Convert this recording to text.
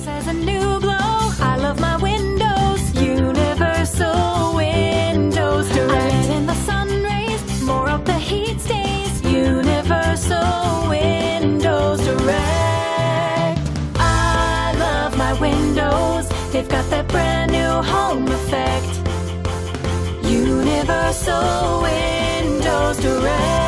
has a new glow. I love my windows, Universal Windows Direct. I let in the sun rays, more of the heat stays, Universal Windows Direct. I love my windows, they've got that brand new home effect. Universal Windows Direct.